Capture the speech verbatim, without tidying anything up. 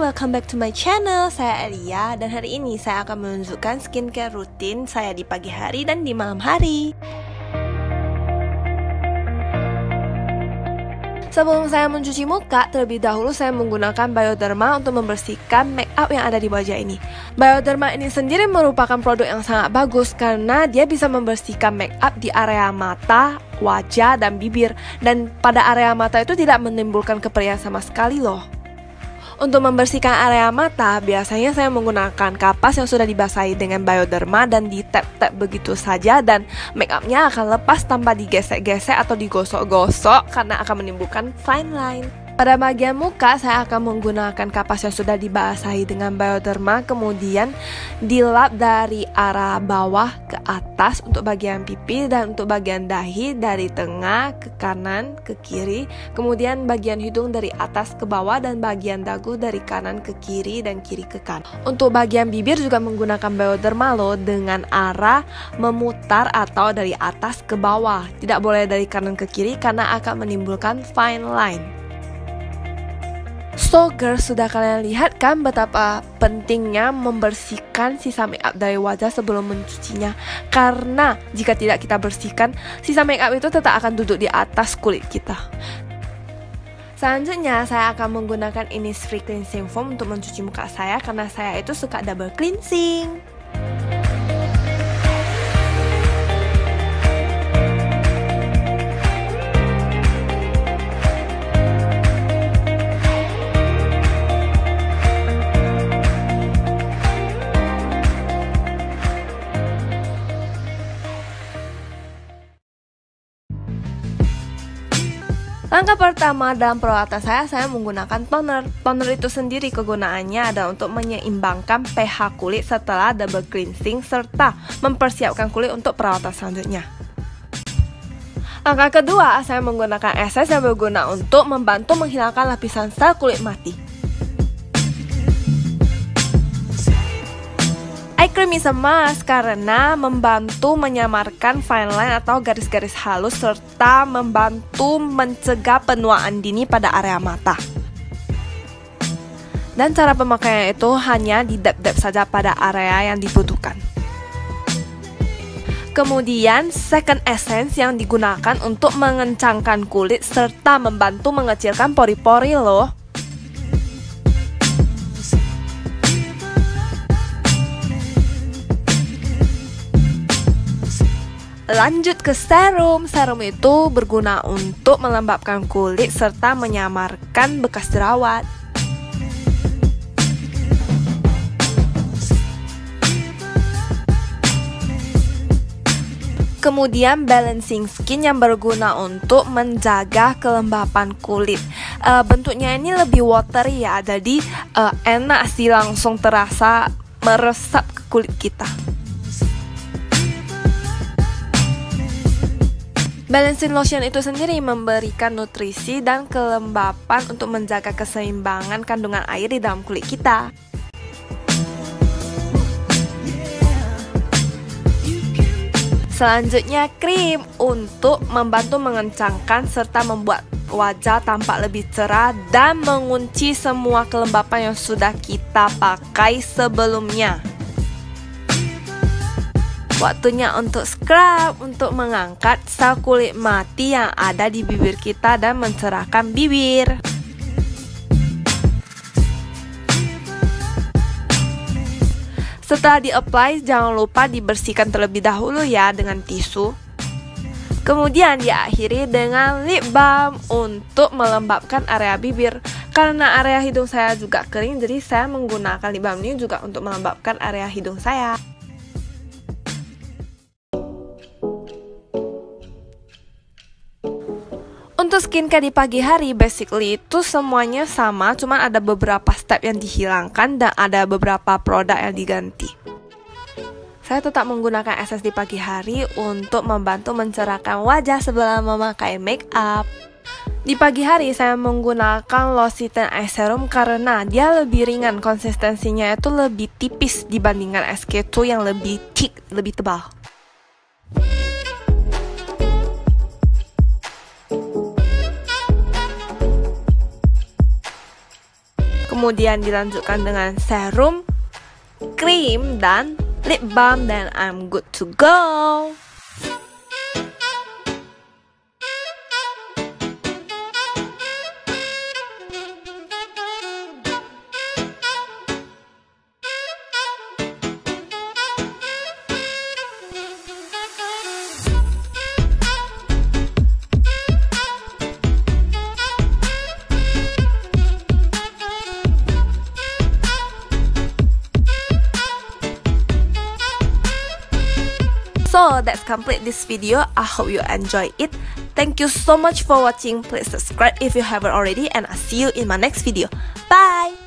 welcome back to my channel. Saya Elia dan hari ini saya akan menunjukkan skincare rutin saya di pagi hari dan di malam hari. Sebelum saya mencuci muka, terlebih dahulu saya menggunakan Bioderma untuk membersihkan make up yang ada di wajah ini. Bioderma ini sendiri merupakan produk yang sangat bagus karena dia bisa membersihkan make up di area mata, wajah, dan bibir. Dan pada area mata itu tidak menimbulkan keperian sama sekali loh. Untuk membersihkan area mata, biasanya saya menggunakan kapas yang sudah dibasahi dengan Bioderma dan di tap-tap begitu saja, dan make upnya akan lepas tanpa digesek-gesek atau digosok-gosok karena akan menimbulkan fine line. Pada bagian muka, saya akan menggunakan kapas yang sudah dibasahi dengan Bioderma, kemudian dilap dari arah bawah ke atas untuk bagian pipi dan untuk bagian dahi dari tengah ke kanan ke kiri, kemudian bagian hidung dari atas ke bawah dan bagian dagu dari kanan ke kiri dan kiri ke kanan. Untuk bagian bibir juga menggunakan Bioderma loh dengan arah memutar atau dari atas ke bawah. Tidak boleh dari kanan ke kiri karena akan menimbulkan fine line. So girls, sudah kalian lihat kan betapa pentingnya membersihkan sisa makeup dari wajah sebelum mencucinya. Karena jika tidak kita bersihkan, sisa makeup itu tetap akan duduk di atas kulit kita. Selanjutnya saya akan menggunakan Innisfree Cleansing Foam untuk mencuci muka saya karena saya itu suka double cleansing. Langkah pertama dalam perawatan saya, saya menggunakan toner. Toner itu sendiri kegunaannya adalah untuk menyeimbangkan pH kulit setelah double cleansing serta mempersiapkan kulit untuk perawatan selanjutnya. Langkah kedua, saya menggunakan essence yang berguna untuk membantu menghilangkan lapisan sel kulit mati. Eye cream is a must karena membantu menyamarkan fine line atau garis-garis halus serta membantu mencegah penuaan dini pada area mata. Dan cara pemakaian itu hanya di dab-dab saja pada area yang dibutuhkan. Kemudian second essence yang digunakan untuk mengencangkan kulit serta membantu mengecilkan pori-pori loh. Lanjut ke serum. Serum itu berguna untuk melembabkan kulit serta menyamarkan bekas jerawat. Kemudian balancing skin yang berguna untuk menjaga kelembapan kulit. E, bentuknya ini lebih watery ya, jadi e, enak sih, langsung terasa meresap ke kulit kita. Balancing lotion itu sendiri memberikan nutrisi dan kelembapan untuk menjaga keseimbangan kandungan air di dalam kulit kita. Selanjutnya krim untuk membantu mengencangkan serta membuat wajah tampak lebih cerah dan mengunci semua kelembapan yang sudah kita pakai sebelumnya. Waktunya untuk scrub untuk mengangkat sel kulit mati yang ada di bibir kita dan mencerahkan bibir. Setelah di-apply, jangan lupa dibersihkan terlebih dahulu ya dengan tisu. Kemudian diakhiri dengan lip balm untuk melembabkan area bibir. Karena area hidung saya juga kering, jadi saya menggunakan lip balm ini juga untuk melembabkan area hidung saya. Untuk skincare di pagi hari, basically itu semuanya sama, cuman ada beberapa step yang dihilangkan dan ada beberapa produk yang diganti. Saya tetap menggunakan essence di pagi hari untuk membantu mencerahkan wajah sebelum memakai make up. Di pagi hari saya menggunakan L'Occitane Eye Serum karena dia lebih ringan, konsistensinya itu lebih tipis dibandingkan S K two yang lebih thick, lebih tebal. kemudian dilanjutkan dengan serum, krim, dan lip balm, dan I'm good to go. So that's complete this video. I hope you enjoy it. Thank you so much for watching. Please subscribe if you haven't already, and I'll see you in my next video. Bye!